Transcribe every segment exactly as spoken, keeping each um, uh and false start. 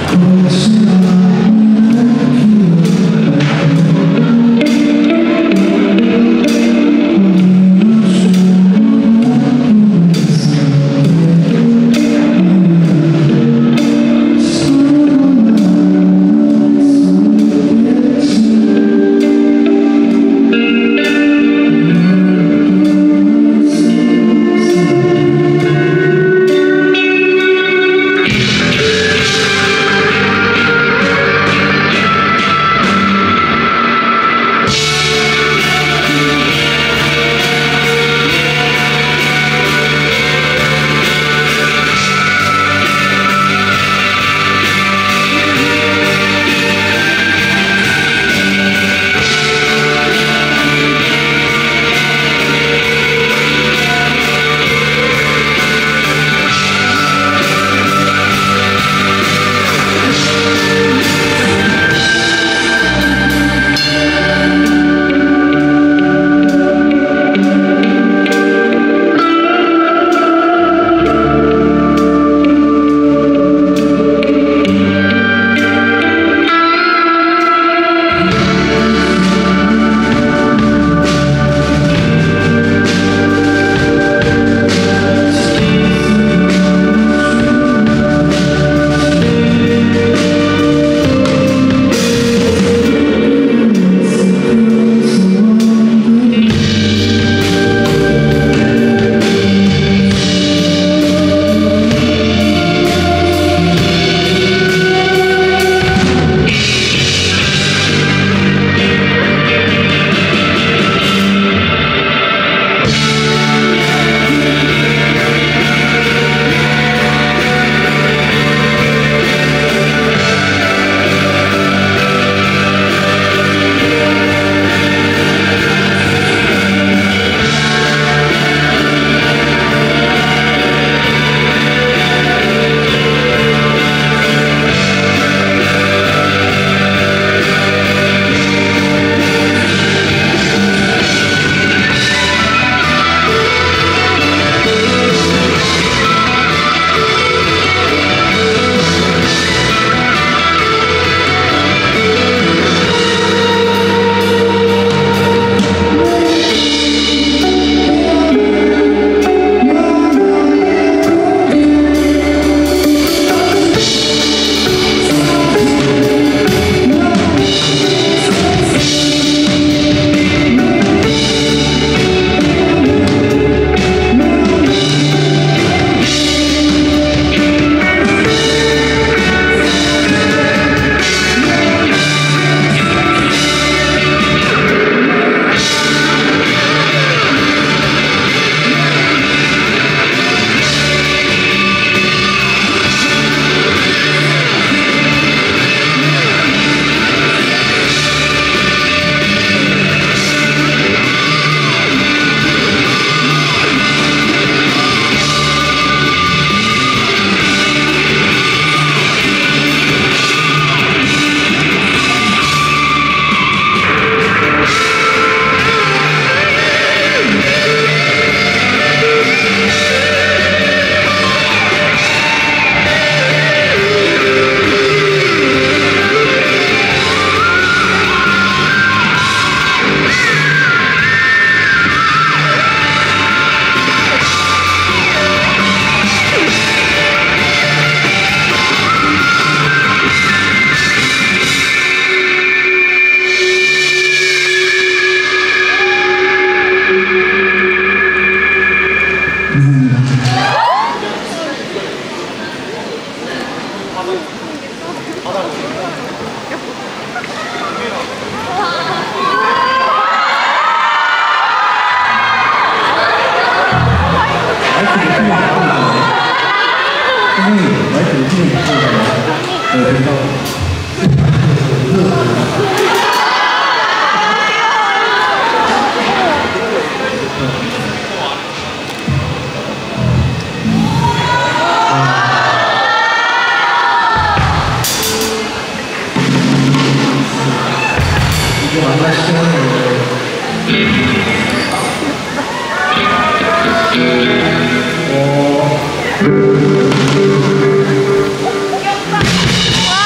와!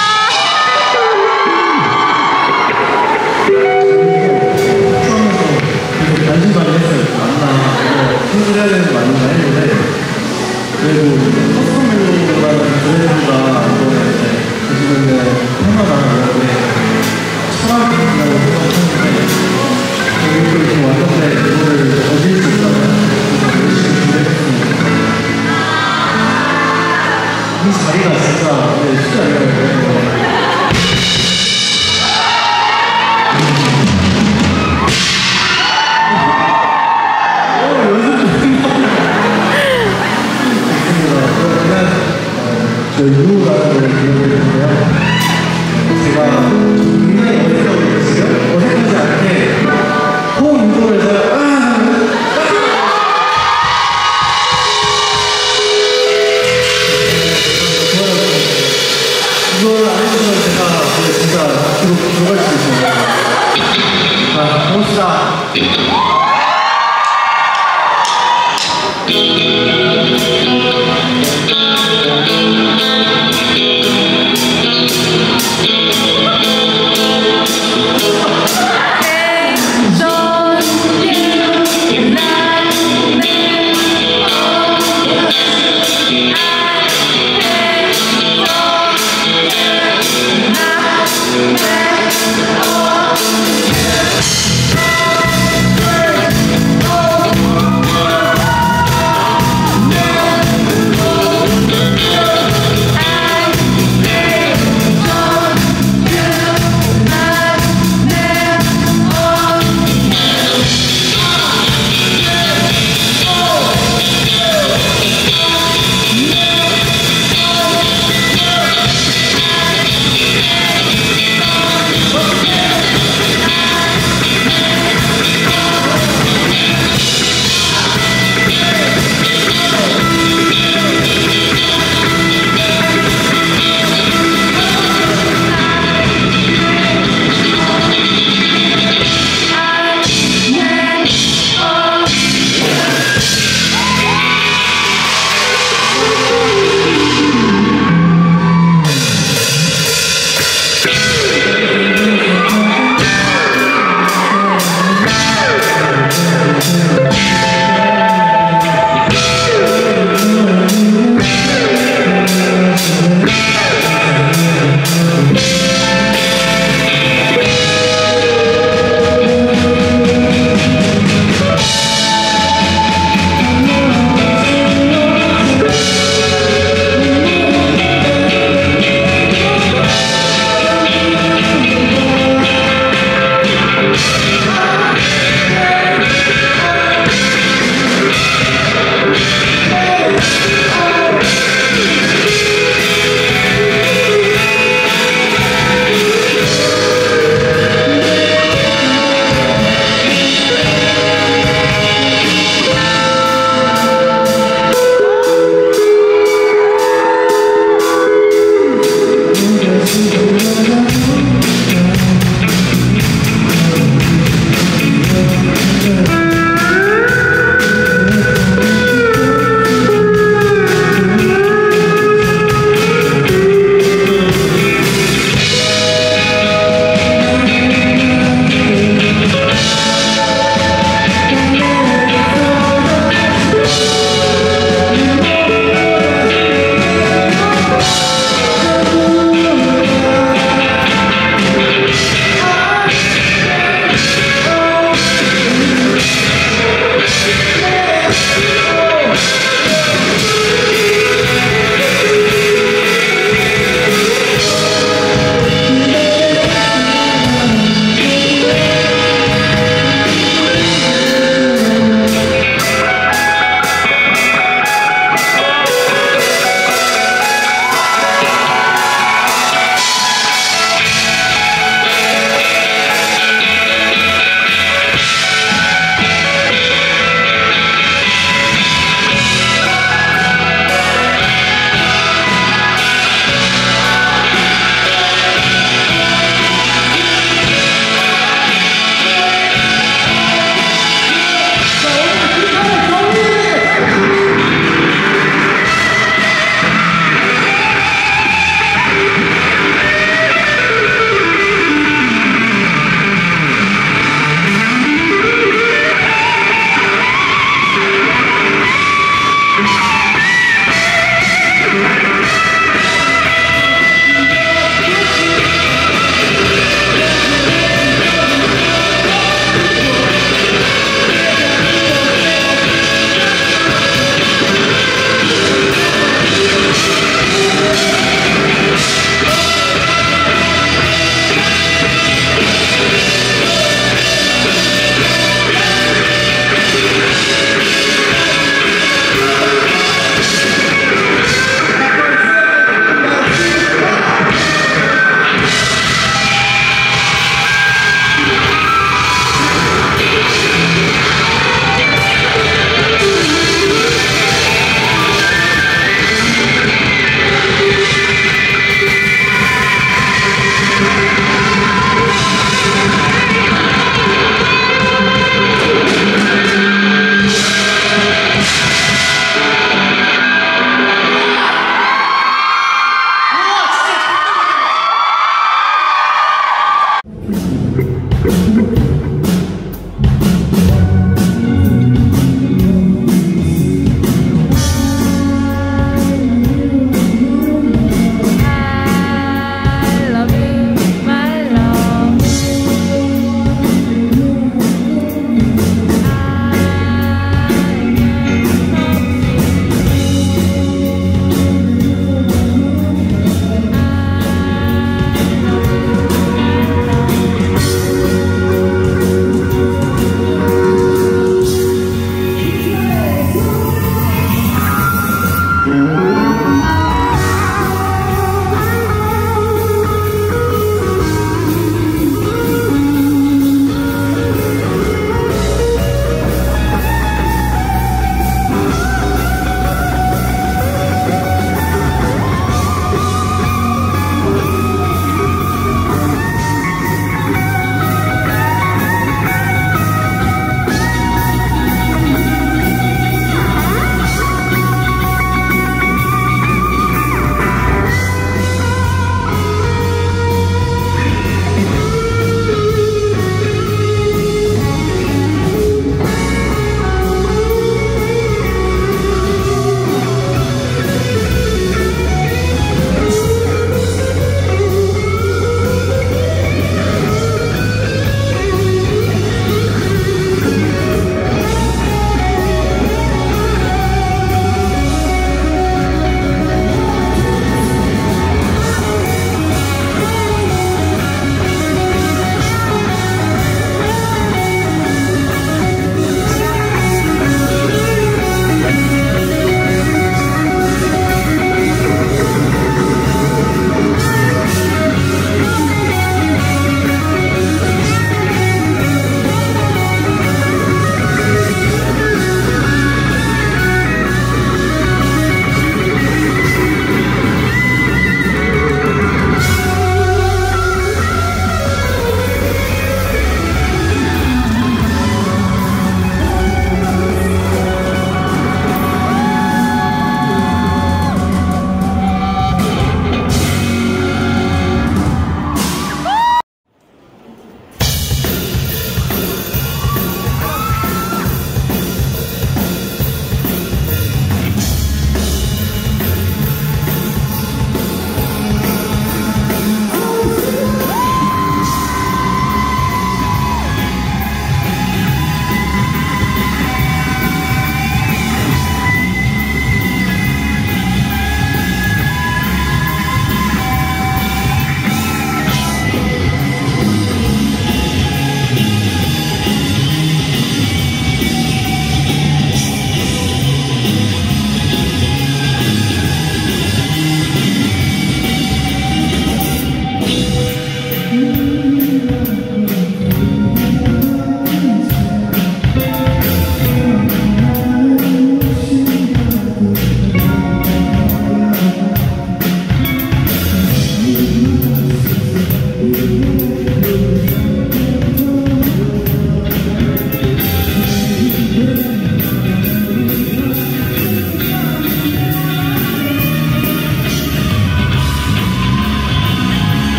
이걸 안 해주면 제가 진짜 뒤로 들어갈 수 있어요. 자, 가봅시다. Yeah.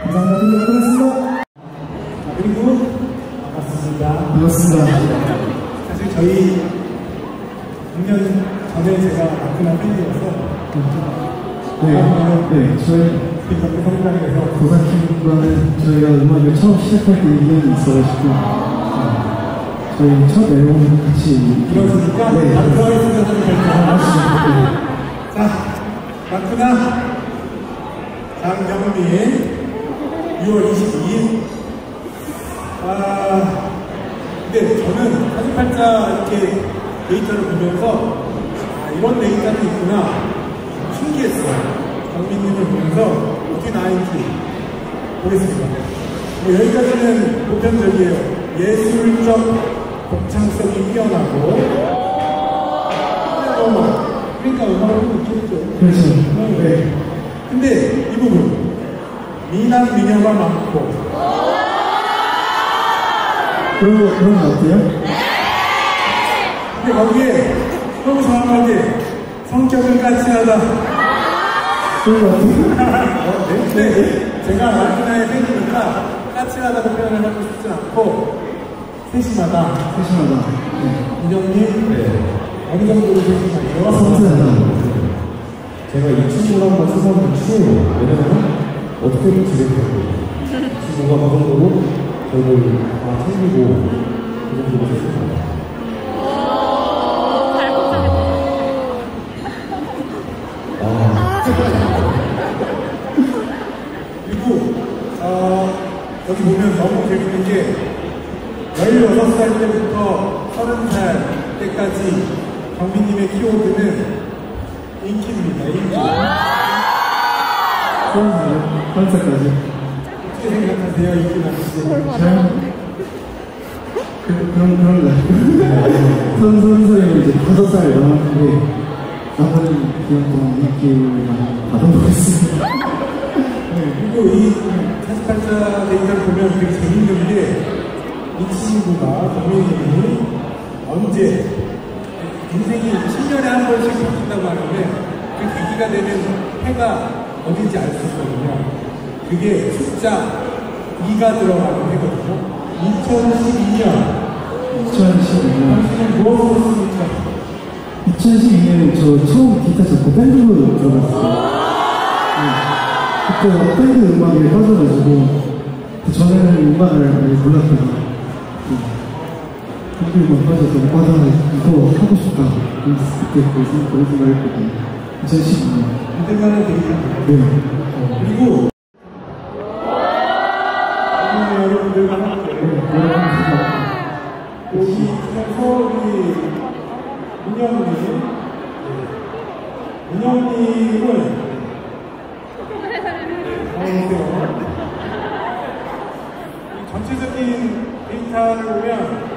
감사합니다. 고맙습니다. 그리고 반갑습니다. 반갑습니다. 사실 저희 육 년 전에 제가 마크나 팬이어서 네, 네, 저희 이렇게 성장해서 도사팀과는 저희가 음악을 처음 시작할 때 인연이 있어가지고 저희 첫 앨범을 같이 이러시니까 네, 다 들어가겠습니다. 하시죠. 자, 마크나 장경민 유월 이십이일. 아, 근데 저는 사진팔자 이렇게 데이터를 보면서 아, 이런 데이터도 있구나 신기했어요. 경민님을 보면서 어떻게 나인지 보겠습니다. 뭐 여기까지는 보편적이에요. 예술적 독창성이 뛰어나고 음악, 그러니까 음악은 있겠죠. 그렇죠. 네. 근데 이 부분 미남 미녀가 많고 그런 거, 그런 거 어때요? 근데 거기에 너무 정확하게 성격은 까칠하다. 그런 거 어때요? 어, 네? 근데 제가 마크나의 팬이니까 까칠하다고 표현을 하고 싶진 않고 세심하다. 세심하다. 네. 이정님 네. 어느 정도로 세심하죠? 섬세하다. 제가 이 친구랑 한번 수사는 추워요. 왜냐면 어떻게든 지냈거든요. 이 친구가 그 정도로 저를 다 챙기고 그 정도로 했습니다. 아, 그리고 어, 여기 보면 너무 재밌는 게 열여섯 살 때부터 서른 살 때까지 경민님의 키워드는 인기입니다. 인기. 서른 살, 서른 살까지. 어떻게 생각하세요? 인기 많으시죠? 저는 그, 그런, 그런 거. 서른, 서른 살이면 이제 다섯 살 남았는데 나머지 기간 동안 인기만 받아보겠습니다. 네, 그리고 이 사십팔 자 데이터를 보면 되게 재밌는 게 이 친구가 경민님이 언제 인생이 십 년에 한 번씩 바뀐다고 하는데 그 계기가 되는 해가 어딘지 알 수 있거든요. 그게 숫자 이가 들어가는 해거든요. 이천십이 년. 이천십이 년. 당신은 무엇을 했습니까? 이천십이 년에 저 처음 기타 잡고 밴드로 들어갔어요. 네. 그때 밴드 음악에 빠져가지고 그 전에는 음악을 아예 몰랐다가 밴드 음악 빠져서 아, 나 이거 하고 싶다. 그때 그 생각을 했거든요. 이천십이 년. 그때가는 되게 좋아요. 네. 그리고 여러분들과 함께 여기 서울이 민영님 민영님은 안녕하세요. 전체적인 데이터를 보면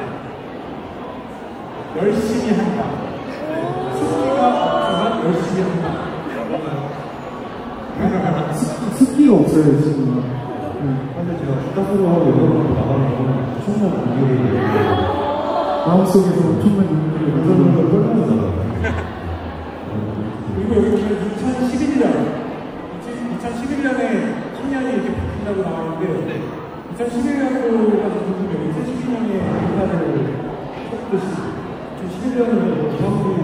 열심히 한다. 숫기가 없지만 열심히 한다. 습기가 없어요, 지금. 사실 제가 주타수로 여러분하고 나가는 건 엄청난 공격이에요. 마음속에서 엄청난 눈물이 그런 걸 나서 떨면서 그리고 여기 보면 이천십일 년, 이천십일 년에 십 년이 이렇게 바뀐다고 나오는데, 이천십일 년도가 누구면 이천십일 년에 인사를 했듯이, 이천십일 년은 중학교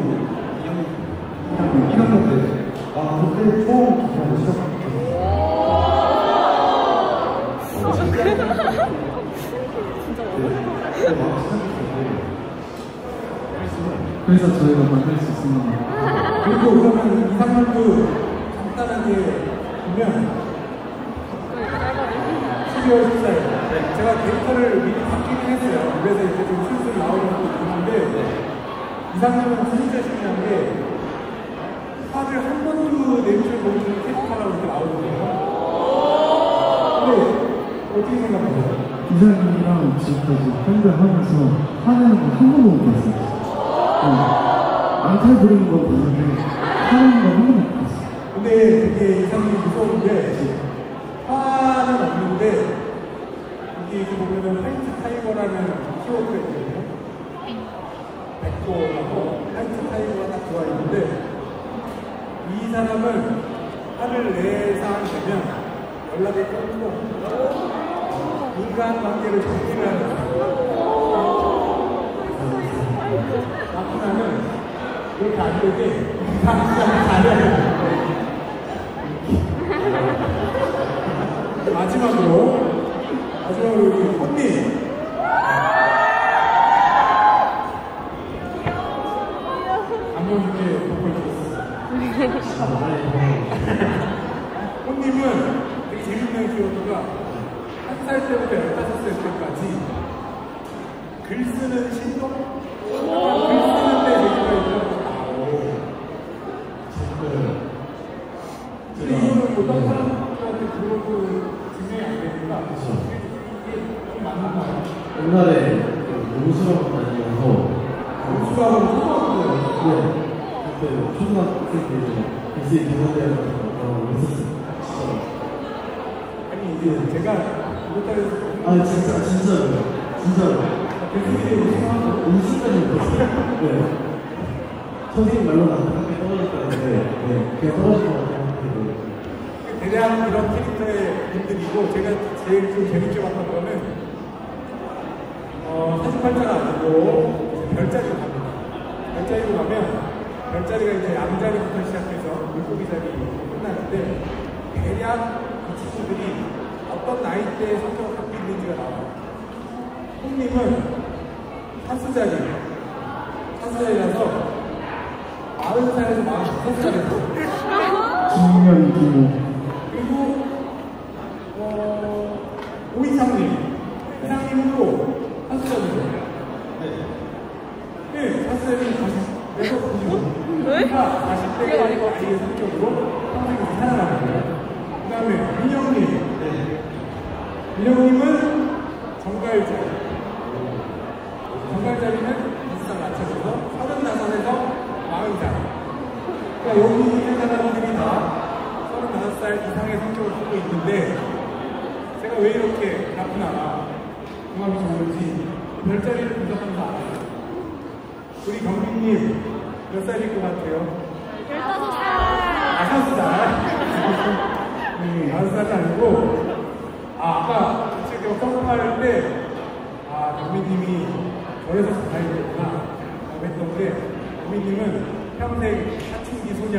일 학년 때, 아, 그때 처음 기타를 시작했어요. 그래서 저희가 만날 수 있습니다. 그리고 그러면 이 학년도 간단하게 보면 십이월 십사 일 제가 데이터를 미리 바뀌긴 했어요. 그래서 이제 좀 슬슬 나오려고 있는데 이 학년은 진짜 중요한 게 화를 한 번도 낼 줄 모르는 캐릭터라고 이렇게 나오거든요. 근데 어떻게 생각하세요? 이사님이랑 지금까지 밴드 하면서 화내는 거 한 번도 못 봤어요. 네. 앙탈 부리는 건 봤는데 화내는 건 한 번도 못 봤어요. 근데 되게 이상이 무서운 게 화는 없는데 여기 이렇게 보면은 화이트 타이거라는 키워드가 있거든요. 백호하고 화이트 타이거가 딱 들어와 있는데 이 사람은 화를 낼 상황이 되면 연락이 끊고 인간관계를 정리를 하는 나쁘나는 이렇게 안 되게 인간관계를 잘해야 돼. 마지막으로 마지막으로 우리 혼님 한번 이렇게 보고 있었어요. 혼님은 되게 재밌는 키워드가 한 살 때부터 열다섯 살 때까지 글 쓰는 신동? 글 쓰는 데 얘기가 있다고 나오고 근데 이거는 어떤 사람들한테 그것도 증명이 안 되니까 이게 좀 맞는 거예요. 옛날에 농수랑 다니면서 농수하고 초등학교 네. 그때 초등학생 때 글씨 대본대회를 했었어요. 아니 이게 제가 이것까지 아 진짜 진짜로요. 진짜로. 교수님이 우승하고 우승까지 못했어요. 네. 선생님 말로는 안 학교 떨어졌다는데 네. 그냥 떨어진 것 같아요. 대략 이런 캐릭터의 분들이고 제가 제일 좀 재밌게 봤던 거는 어, 사십팔 자가 아니고 별자리로 갑니다. 별자리로 가면 별자리가 이제 양자리부터 시작해서 물고기 자리 끝나는데 대략 이 친구들이 어떤 나이대의 성격을 갖고 있는지가 나와요. 홍님은 사수자리 사수자리라서 마흔 살에서 마흔다섯 살에서 중년 기모. 그리고 어, 오이상님 이상님도 사수자리죠. 네, 네 사수자리 다시 내가 보시고 그러니까 사십 대의 아이의 성격으로 평생을 살아가는 거예요. 그 다음에 민영님 네. 민영님은 정갈자리 정갈자리는 비슷한 맞춰서 서른다섯에서 마흔 살 그러니까 여기 있는 사람들이 다 서른다섯 살 이상의 성격을 갖고 있는데 제가 왜 이렇게 나쁘나 궁합이 좋은지 별자리를 분석하면서 알아요. 우리 경민님 몇 살일 것 같아요? 열다섯 살. 다섯 살? 음, 다섯 살이 아니고 아, 아까 지금 성공할 때 아, 경민님이 저래서 다행이구나 라고 했던데 경민님은 평생 사춘기 소년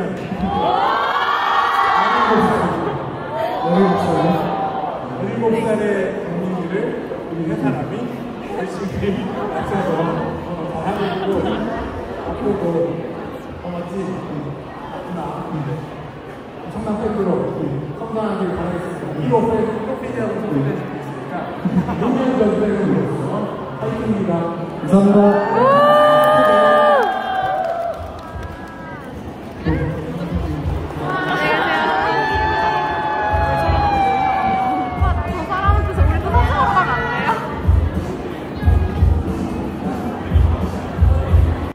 열일곱 살의 경민이를 우리 세 사람이 열심히 맞춰서 더 하고 있고 앞으로도 어 맞지? 맞구나 엄청난 팬으로 성장하길 바라겠습니다. 이거 프로페이지하고 소개해드리겠습니다. 육 년 전생으로서 화이팅입니다. 감사합니다.